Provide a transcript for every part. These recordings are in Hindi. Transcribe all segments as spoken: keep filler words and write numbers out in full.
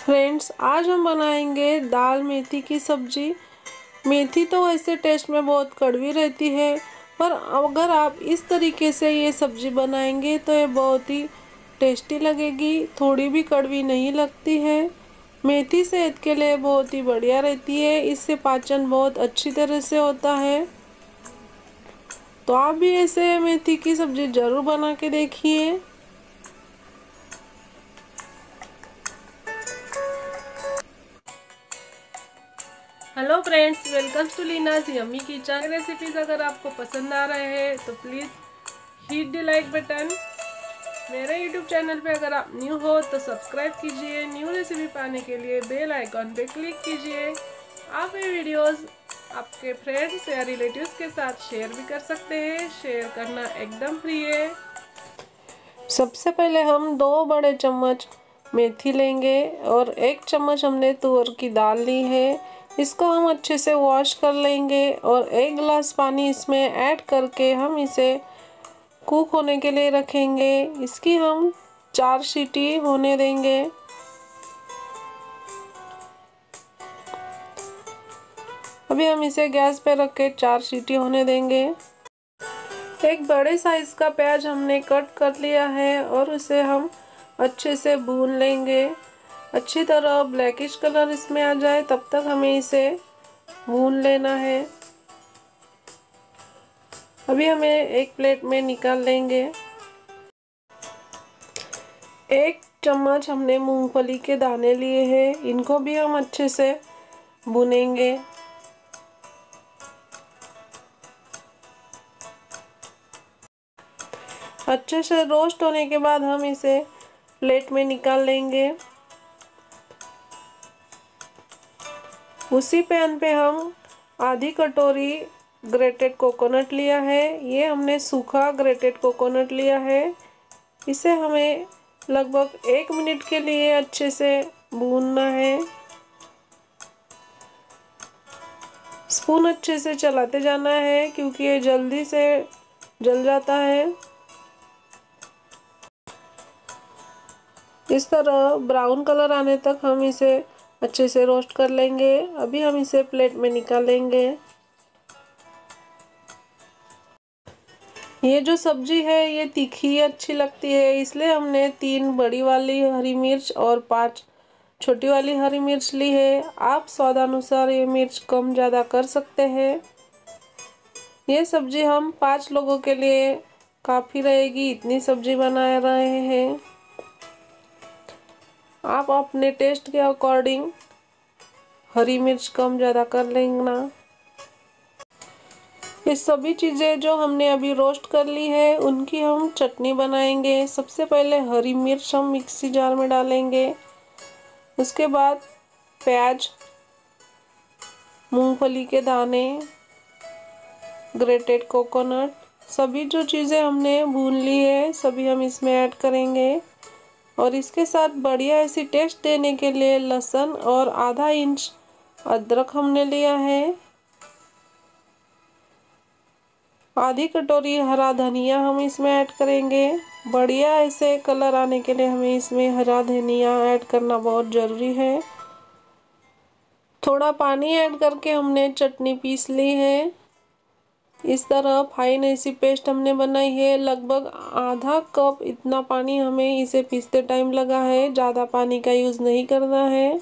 फ्रेंड्स, आज हम बनाएंगे दाल मेथी की सब्जी। मेथी तो वैसे टेस्ट में बहुत कड़वी रहती है, पर अगर आप इस तरीके से ये सब्जी बनाएंगे तो ये बहुत ही टेस्टी लगेगी, थोड़ी भी कड़वी नहीं लगती है। मेथी सेहत के लिए बहुत ही बढ़िया रहती है, इससे पाचन बहुत अच्छी तरह से होता है। तो आप भी ऐसे मेथी की सब्जी ज़रूर बना के देखिए। Hello friends, welcome to Leena's yummy kitchen. Recipes अगर आपको पसंद आ रहे हैं तो please hit the like button. मेरे यूट्यूब चैनल पे अगर आप न्यू हो तो सब्सक्राइब कीजिए। न्यू रेसिपी पाने के लिए बेल आइकॉन पे क्लिक कीजिए। आप ये वीडियोस आपके फ्रेंड्स या रिलेटिव्स के साथ शेयर भी कर सकते हैं। शेयर करना एकदम फ्री है। सबसे पहले हम दो बड़े चम्मच मेथी लेंगे और एक चम्मच हमने तुअर की दाल ली है। इसको हम अच्छे से वॉश कर लेंगे और एक गिलास पानी इसमें ऐड करके हम इसे कुक होने के लिए रखेंगे। इसकी हम चार सीटी होने देंगे। अभी हम इसे गैस पे रख के चार सीटी होने देंगे। एक बड़े साइज का प्याज हमने कट कर लिया है और उसे हम अच्छे से भून लेंगे। अच्छी तरह ब्लैकिश कलर इसमें आ जाए तब तक हमें इसे भून लेना है। अभी हमें एक प्लेट में निकाल लेंगे। एक चम्मच हमने मूंगफली के दाने लिए हैं, इनको भी हम अच्छे से भूनेंगे। अच्छे से रोस्ट होने के बाद हम इसे प्लेट में निकाल लेंगे। उसी पैन पे हम आधी कटोरी ग्रेटेड कोकोनट लिया है। ये हमने सूखा ग्रेटेड कोकोनट लिया है। इसे हमें लगभग एक मिनट के लिए अच्छे से भूनना है। स्पून अच्छे से चलाते जाना है क्योंकि ये जल्दी से जल जाता है। इस तरह ब्राउन कलर आने तक हम इसे अच्छे से रोस्ट कर लेंगे। अभी हम इसे प्लेट में निकाल लेंगे। ये जो सब्जी है ये तीखी अच्छी लगती है, इसलिए हमने तीन बड़ी वाली हरी मिर्च और पांच छोटी वाली हरी मिर्च ली है। आप स्वादानुसार ये मिर्च कम ज़्यादा कर सकते हैं। ये सब्जी हम पाँच लोगों के लिए काफ़ी रहेगी, इतनी सब्जी बना रहे हैं। आप अपने टेस्ट के अकॉर्डिंग हरी मिर्च कम ज़्यादा कर लेना। ये सभी चीज़ें जो हमने अभी रोस्ट कर ली है उनकी हम चटनी बनाएंगे। सबसे पहले हरी मिर्च हम मिक्सी जार में डालेंगे। उसके बाद प्याज, मूंगफली के दाने, ग्रेटेड कोकोनट, सभी जो चीज़ें हमने भून ली है सभी हम इसमें ऐड करेंगे। और इसके साथ बढ़िया ऐसी टेस्ट देने के लिए लहसुन और आधा इंच अदरक हमने लिया है। आधी कटोरी हरा धनिया हम इसमें ऐड करेंगे। बढ़िया ऐसे कलर आने के लिए हमें इसमें हरा धनिया ऐड करना बहुत ज़रूरी है। थोड़ा पानी ऐड करके हमने चटनी पीस ली है। इस तरह फाइन ऐसी पेस्ट हमने बनाई है। लगभग आधा कप इतना पानी हमें इसे पीसते टाइम लगा है, ज़्यादा पानी का यूज़ नहीं करना है।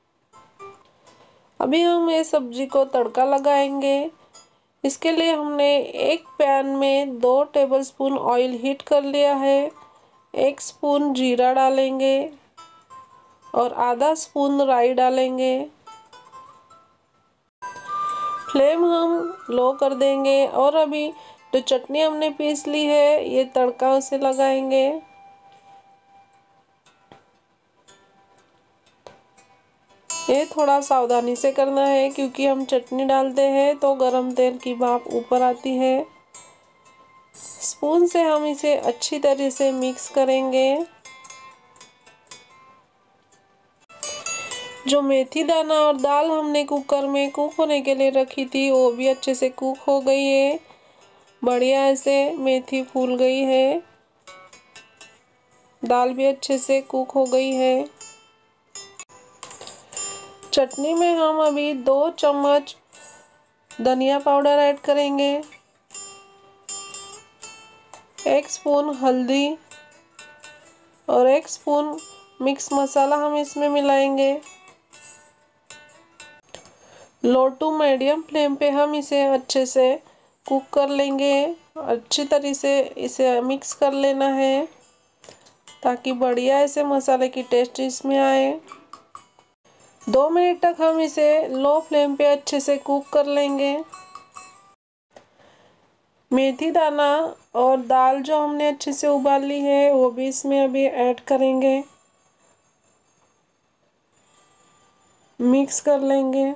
अभी हम ये सब्जी को तड़का लगाएंगे। इसके लिए हमने एक पैन में दो टेबलस्पून ऑयल हीट कर लिया है। एक स्पून जीरा डालेंगे और आधा स्पून राई डालेंगे। फ्लेम हम लो कर देंगे और अभी जो चटनी हमने पीस ली है ये तड़का उसे लगाएंगे। ये थोड़ा सावधानी से करना है क्योंकि हम चटनी डालते हैं तो गरम तेल की भाप ऊपर आती है। स्पून से हम इसे अच्छी तरह से मिक्स करेंगे। जो मेथी दाना और दाल हमने कुकर में कुक होने के लिए रखी थी वो भी अच्छे से कुक हो गई है। बढ़िया ऐसे मेथी फूल गई है, दाल भी अच्छे से कुक हो गई है। चटनी में हम अभी दो चम्मच धनिया पाउडर ऐड करेंगे, एक स्पून हल्दी और एक स्पून मिक्स मसाला हम इसमें मिलाएंगे। लो टू मीडियम फ्लेम पे हम इसे अच्छे से कुक कर लेंगे। अच्छी तरह से इसे मिक्स कर लेना है ताकि बढ़िया ऐसे मसाले की टेस्ट इसमें आए। दो मिनट तक हम इसे लो फ्लेम पे अच्छे से कुक कर लेंगे। मेथी दाना और दाल जो हमने अच्छे से उबाल ली है वो भी इसमें अभी ऐड करेंगे, मिक्स कर लेंगे।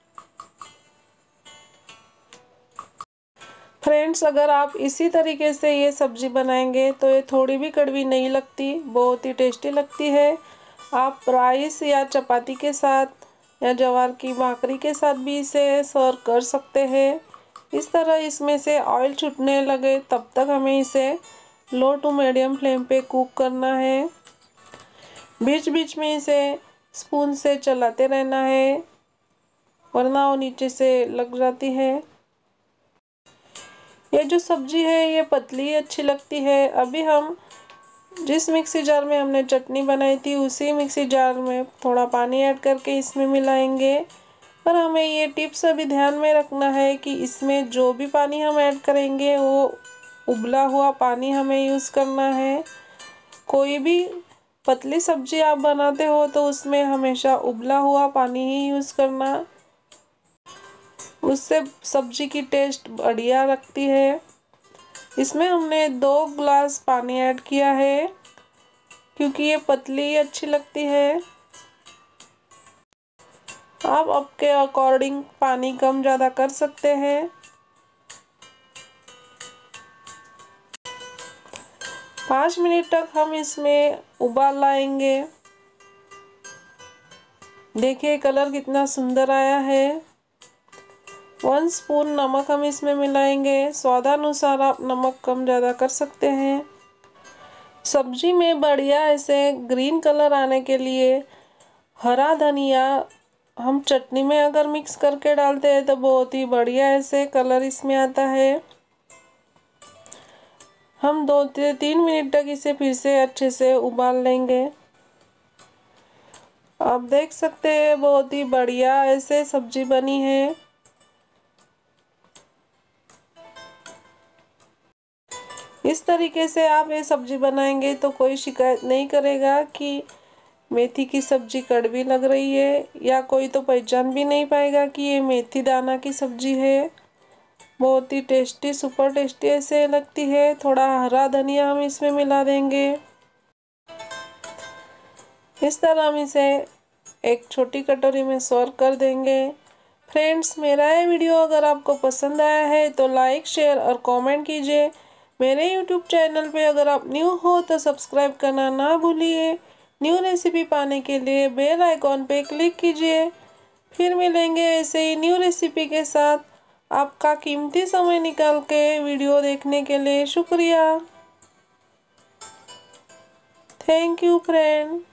फ्रेंड्स, अगर आप इसी तरीके से ये सब्ज़ी बनाएंगे तो ये थोड़ी भी कड़वी नहीं लगती, बहुत ही टेस्टी लगती है। आप राइस या चपाती के साथ या ज्वार की भाकरी के साथ भी इसे सर्व कर सकते हैं। इस तरह इसमें से ऑयल छूटने लगे तब तक हमें इसे लो टू मीडियम फ्लेम पे कुक करना है। बीच बीच में इसे स्पून से चलाते रहना है वरना वो नीचे से लग जाती है। ये जो सब्जी है ये पतली अच्छी लगती है। अभी हम जिस मिक्सी जार में हमने चटनी बनाई थी उसी मिक्सी जार में थोड़ा पानी ऐड करके इसमें मिलाएंगे। पर हमें ये टिप्स अभी ध्यान में रखना है कि इसमें जो भी पानी हम ऐड करेंगे वो उबला हुआ पानी हमें यूज़ करना है। कोई भी पतली सब्जी आप बनाते हो तो उसमें हमेशा उबला हुआ पानी ही यूज़ करना, उससे सब्जी की टेस्ट बढ़िया लगती है। इसमें हमने दो ग्लास पानी ऐड किया है क्योंकि ये पतली अच्छी लगती है। आप आपके अकॉर्डिंग पानी कम ज़्यादा कर सकते हैं। पाँच मिनट तक हम इसमें उबाल लाएंगे। देखिए कलर कितना सुंदर आया है। वन स्पून नमक हम इसमें मिलाएंगे, स्वादानुसार आप नमक कम ज़्यादा कर सकते हैं। सब्जी में बढ़िया ऐसे ग्रीन कलर आने के लिए हरा धनिया हम चटनी में अगर मिक्स करके डालते हैं तो बहुत ही बढ़िया ऐसे कलर इसमें आता है। हम दो तीन मिनट तक इसे फिर से अच्छे से उबाल लेंगे। आप देख सकते हैं बहुत ही बढ़िया ऐसे सब्जी बनी है। इस तरीके से आप ये सब्जी बनाएंगे तो कोई शिकायत नहीं करेगा कि मेथी की सब्जी कड़वी लग रही है, या कोई तो पहचान भी नहीं पाएगा कि ये मेथी दाना की सब्जी है। बहुत ही टेस्टी, सुपर टेस्टी ऐसे लगती है। थोड़ा हरा धनिया हम इसमें मिला देंगे। इस तरह हम इसे एक छोटी कटोरी में सर्व कर देंगे। फ्रेंड्स, मेरा ये वीडियो अगर आपको पसंद आया है तो लाइक, शेयर और कमेंट कीजिए। मेरे यूट्यूब चैनल पे अगर आप न्यू हो तो सब्सक्राइब करना ना भूलिए। न्यू रेसिपी पाने के लिए बेल आइकॉन पे क्लिक कीजिए। फिर मिलेंगे ऐसे ही न्यू रेसिपी के साथ। आपका कीमती समय निकाल के वीडियो देखने के लिए शुक्रिया। Thank you friend.